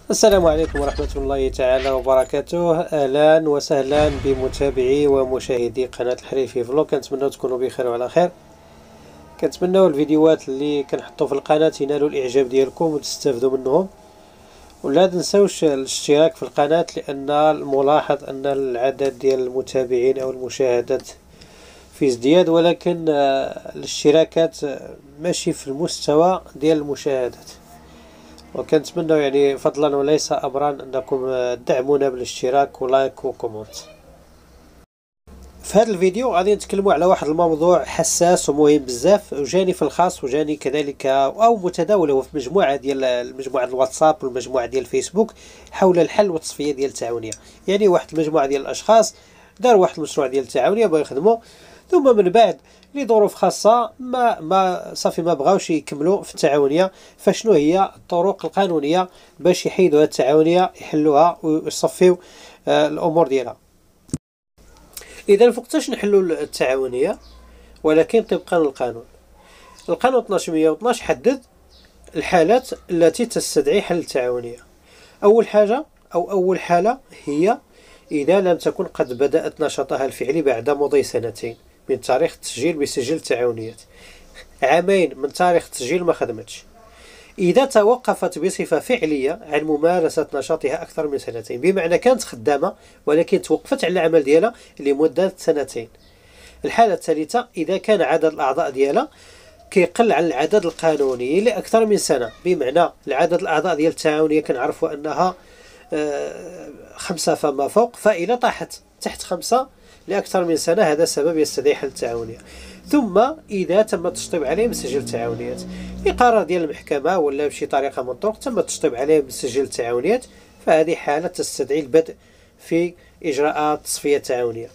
السلام عليكم ورحمة الله تعالى وبركاته. أهلا وسهلا بمتابعي ومشاهدي قناة الحريفي فلوق. كنتمنى تكونوا بخير وعلى خير. كنتمنى الفيديوهات اللي كنحطو في القناة ينالوا الإعجاب ديالكم وتستافدوا منهم، ولا تنساوش الاشتراك في القناة، لأن الملاحظ أن العدد ديال المتابعين أو المشاهدات في ازدياد، ولكن الاشتراكات ماشي في المستوى ديال المشاهدات. وكنتمنى يعني فضلا وليس امرا انكم تدعمونا بالاشتراك ولايك وكومنت. في هذا الفيديو غادي نتكلموا على واحد الموضوع حساس ومهم بزاف، وجاني في الخاص وجاني كذلك او متداول هو في مجموعه ديال مجموعه الواتساب والمجموعه ديال الفيسبوك حول الحل والتصفيه ديال التعاونيه. يعني واحد المجموعه ديال الاشخاص داروا واحد المشروع ديال التعاونيه بغاو يخدموا، ثم من بعد لظروف خاصه ما بغاوش يكملوا في التعاونيه. فشنو هي الطرق القانونيه باش يحيدوا التعاونيه، يحلوها ويصفيو الامور ديالها؟ اذا فوقتاش نحلوا التعاونيه ولكن طبقا للقانون. القانون 1212 حدد الحالات التي تستدعي حل التعاونيه. اول حاجه او اول حاله هي اذا لم تكن قد بدات نشاطها الفعلي بعد مضي سنتين من تاريخ التسجيل بسجل التعاونيات، عامين من تاريخ التسجيل ما خدمتش، إذا توقفت بصفة فعلية عن ممارسة نشاطها أكثر من سنتين، بمعنى كانت خدامة ولكن توقفت على العمل ديالها لمدة سنتين. الحالة الثالثة إذا كان عدد الأعضاء ديالها كيقل عن العدد القانوني لأكثر من سنة، بمعنى العدد الأعضاء ديال التعاونية كنعرفوا أنها 5 فما فوق، فإذا طاحت تحت 5 لأكثر من سنة هذا سبب يستدعي حل التعاونية. ثم إذا تم التشطيب عليهم سجل التعاونيات بقرار ديال المحكمة ولا بشي طريقة من الطرق تم التشطيب عليهم سجل التعاونيات، فهذه حالة تستدعي البدء في إجراءات تصفية التعاونية.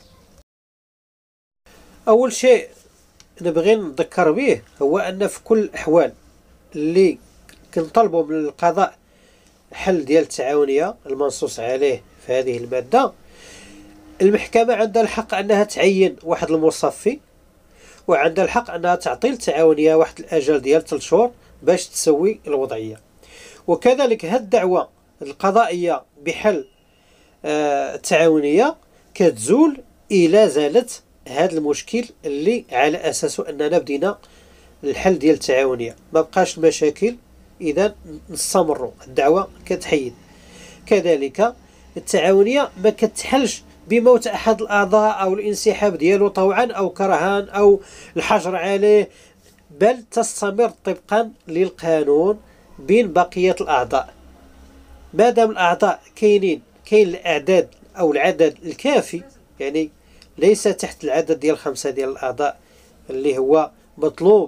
أول شيء نبغي نذكر به هو أن في كل الأحوال اللي كنطلبوا من القضاء حل ديال التعاونية المنصوص عليه في هذه المادة، المحكمة عندها الحق أنها تعين واحد المصفي، وعندها الحق أنها تعطي التعاونية واحد الأجل ديال 3 شهور باش تسوي الوضعية. وكذلك هاد الدعوة القضائية بحل التعاونية كتزول إلى زالت هاد المشكل اللي على أساسه أننا بدينا الحل ديال التعاونية، ما بقاش المشاكل إذا نستمروا الدعوة كتحيد. كذلك التعاونية ما كتحلش بموت أحد الأعضاء أو الانسحاب ديالو طوعا أو كرها أو الحجر عليه، بل تستمر طبقا للقانون بين بقية الأعضاء. مادام الأعضاء كاين الأعداد أو العدد الكافي، يعني ليس تحت العدد ديال 5 ديال الأعضاء اللي هو مطلوب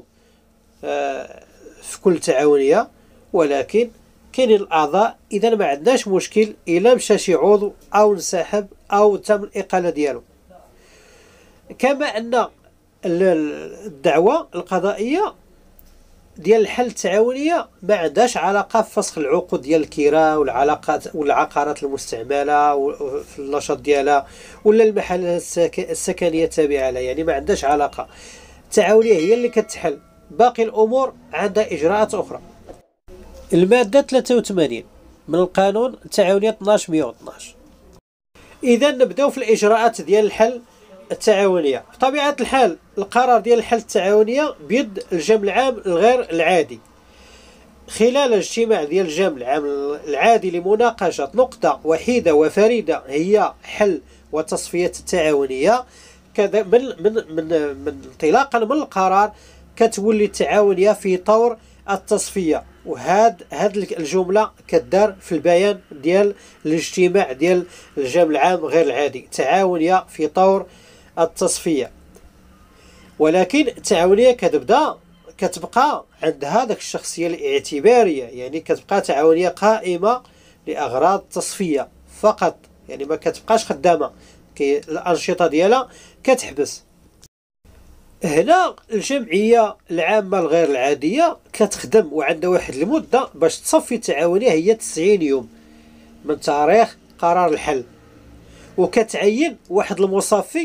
في كل تعاونية، ولكن كاين الأعضاء إذا ما عندناش مشكل إلا مشى شي عضو أو انسحب أو تم الإقالة ديالو. كما أن الدعوة القضائية ديال الحل التعاونية ما عندهاش علاقة بفسخ العقود ديال الكراء والعلاقات والعقارات المستعملة في النشاط ديالها ولا المحلات السكنية التابعة لها، يعني ما عندهاش علاقة. التعاونية هي اللي كتحل، باقي الأمور عندها إجراءات أخرى. المادة 83 من القانون التعاونية 1212. إذا نبداو في الإجراءات ديال الحل التعاونية. بطبيعة الحال القرار ديال الحل التعاونية بيد الجمع العام الغير العادي خلال الاجتماع ديال الجمع العام العادي لمناقشة نقطة وحيدة وفريدة هي حل وتصفية التعاونية. كذا من انطلاقا من القرار كتولي التعاونية في طور التصفية، وهاد الجملة كدار في البيان ديال الاجتماع ديال الجمع العام غير العادي، تعاونية في طور التصفية. ولكن التعاونية كتبقى عند هذاك الشخصية الاعتبارية، يعني كتبقى تعاونية قائمة لأغراض التصفية فقط، يعني ما كتبقاش خدامة، الأنشطة ديالها كتحبس. هنا الجمعية العامة الغير العادية كتخدم وعندها واحد المدة باش تصفي التعاونية، هي 90 يوم من تاريخ قرار الحل، وكتعين واحد المصفي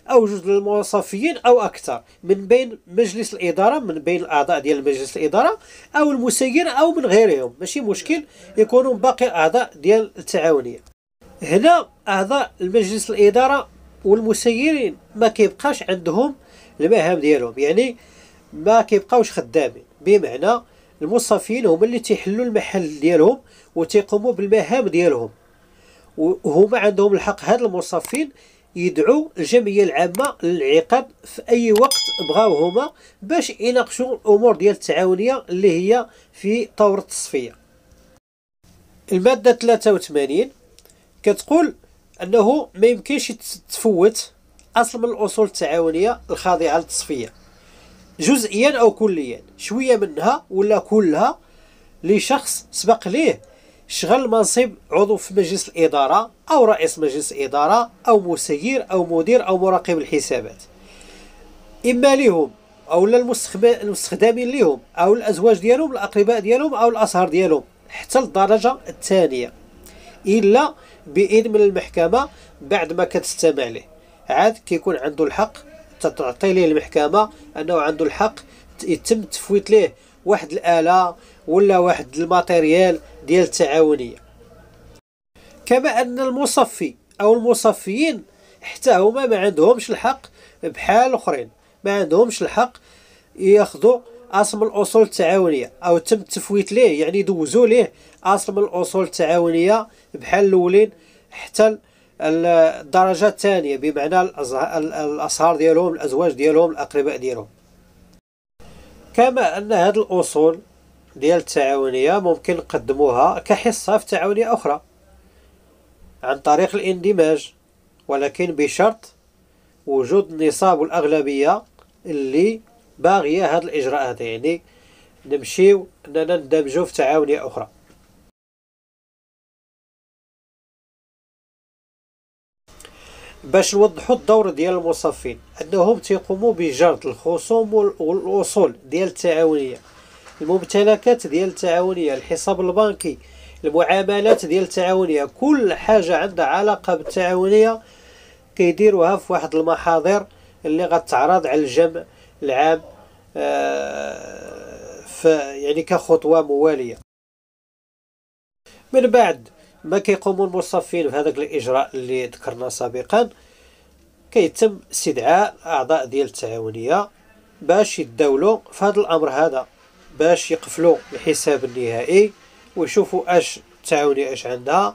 أو جوج المصفيين أو أكثر من بين مجلس الإدارة، من بين الأعضاء ديال مجلس الإدارة أو المسير أو من غيرهم، ماشي مشكل يكونوا باقي الأعضاء ديال التعاونية. هنا أعضاء المجلس الإدارة والمسيرين ما كيبقاش عندهم المهام ديالهم، يعني ما كيبقاوش خدامين، بمعنى المصفيين هما اللي تيحلوا المحل ديالهم وتيقوموا بالمهام ديالهم، وهما عندهم الحق هاد المصفين يدعوا الجمعية العامة للانعقاد في أي وقت بغاو هما باش يناقشوا الأمور ديال التعاونية اللي هي في طور التصفية. المادة 83 كتقول أنه ما يمكنش تفوت أصل من الأصول التعاونية الخاضعة للتصفية جزئيا أو كليا، شوية منها ولا كلها، لشخص سبق ليه شغل منصب عضو في مجلس الإدارة أو رئيس مجلس إدارة أو مسير أو مدير أو مراقب الحسابات، إما لهم أو المستخدمين لهم أو الأزواج ديالهم، الأقرباء ديالهم أو الأصهار ديالهم، حتى الدرجة الثانية، إلا بإذن من المحكمة بعد ما كتستمع له. عاد كيكون عنده الحق تعطي ليه المحكمة أنه عنده الحق يتم تفويت ليه واحد الآلة ولا واحد الماتيريال ديال التعاونية. كما أن المصفي أو المصفيين حتى هما ما عندهمش الحق بحال الآخرين، ما عندهمش الحق ياخذوا أصل من الأصول التعاونية أو تم التفويت ليه، يعني دوزوا ليه أصل من الأصول التعاونية بحال الأولين حتى الدرجة الثانية، بمعنى الأصهار ديالهم، الأزواج ديالهم، الأقرباء ديالهم. كما أن هذه الأصول ديال التعاونية ممكن نقدموها كحصة في تعاونية أخرى عن طريق الاندماج، ولكن بشرط وجود النصاب والأغلبية اللي باغية هذا الإجراء هذا، يعني نمشيو أننا ندمجو في تعاونية أخرى. باش نوضحوا الدور ديال المصفين، أنهم تيقوموا بجرد الخصوم والأصول ديال التعاونية، الممتلكات ديال التعاونية، الحساب البنكي، المعاملات ديال التعاونية، كل حاجة عندها علاقة بالتعاونية كيديروها في واحد المحاضر اللي غتعرض على الجمع العام يعني كخطوة موالية. من بعد ما كيقوموا المصفين بهذاك الإجراء اللي ذكرنا سابقا، كيتم استدعاء أعضاء ديال التعاونية باش يتداولوا في هذا الأمر هذا، باش يقفلوا الحساب النهائي ويشوفوا اش التعاونية اش عندها،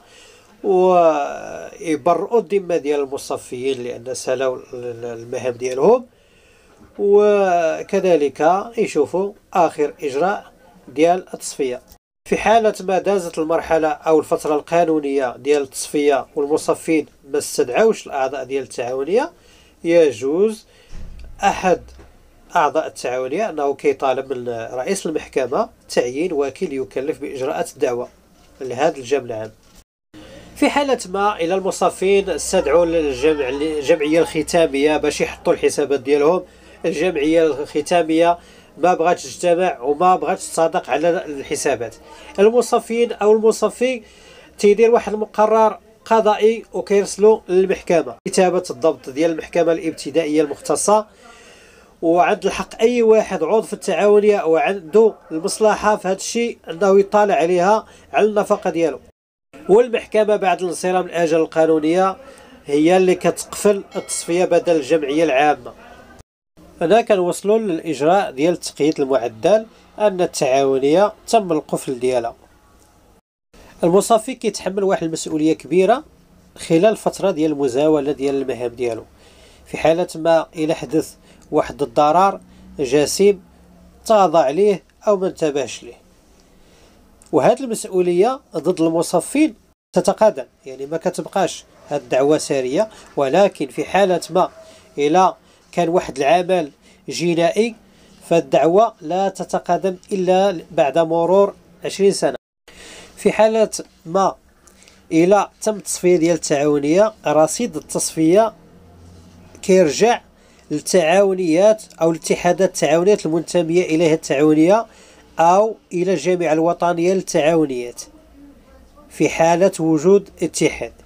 ويبرئوا الذمة ديال المصفيين لأن سالوا المهام ديالهم، وكذلك يشوفوا آخر إجراء ديال التصفية. في حالة ما دازت المرحلة أو الفترة القانونية ديال التصفية والمصفين ما استدعوش الأعضاء ديال التعاونية، يجوز أحد أعضاء التعاونية أنه كيطالب من رئيس المحكمة تعيين وكيل يكلف بإجراءات الدعوة لهذا الجمع العام. في حالة ما إلى المصفين استدعوا الجمعية الختامية باش يحطوا الحسابات ديالهم، الجمعية الختامية ما بغاتش تجتمع وما بغاتش تصادق على الحسابات، المصفين أو المصفي تيدير واحد المقرر قضائي وكيرسلوا للمحكمة كتابة الضبط ديال المحكمة الابتدائية المختصة، وعند الحق أي واحد عضو في التعاونية وعنده المصلحة في هذا الشيء أنه يطالع عليها على النفقة ديالو. والمحكمة بعد انصرام الأجل القانونية هي اللي كتقفل التصفية بدل الجمعية العامة. هنا كنوصلوا للإجراء ديال التقييد المعدل، أن التعاونية تم القفل ديالها. المصفي كيتحمل واحد المسؤولية كبيرة خلال الفترة ديال المزاولة ديال المهام ديالو، في حالة ما إلى حدث واحد الضرر جسيم تغاضى عليه أو ما انتبهش ليه، وهذه المسؤولية ضد المصفين تتقادم، يعني ما كتبقاش هاد الدعوة سارية، ولكن في حالة ما إلى كان واحد العمل جنائي فالدعوة لا تتقادم إلا بعد مرور 20 سنة. في حالة ما إلى تم التصفية ديال التعاونية، رصيد التصفية كيرجع للتعاونيات أو الاتحادات التعاونيات المنتمية إليها التعاونية أو إلى الجامعة الوطنية للتعاونيات في حالة وجود اتحاد.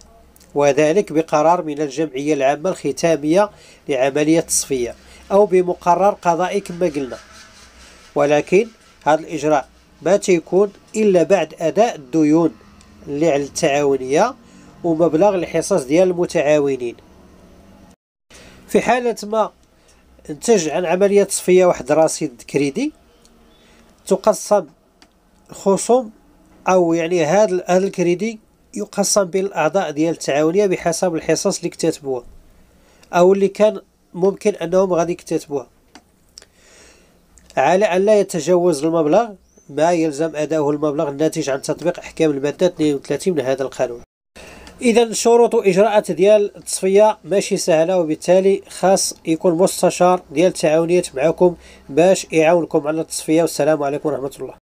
وذلك بقرار من الجمعية العامة الختامية لعملية التصفية أو بمقرر قضائي كما قلنا. ولكن هذا الإجراء ما تيكون إلا بعد أداء الديون اللي على التعاونية ومبلغ الحصص ديال المتعاونين. في حالة ما انتج عن عملية تصفية واحد رصيد كريدي، تقسم خصوم، أو يعني هذا الكريدي يقسم بين الأعضاء ديال التعاونية بحسب الحصص اللي اكتتبوها أو اللي كان ممكن أنهم غادي يكتتبوها، على أن لا يتجاوز المبلغ ما يلزم أداؤه المبلغ الناتج عن تطبيق أحكام المادة 32 من هذا القانون. إذا شروط وإجراءات ديال التصفية ماشي سهلة، وبالتالي خاص يكون مستشار ديال التعاونيات معكم باش يعاونكم على التصفية. والسلام عليكم ورحمة الله.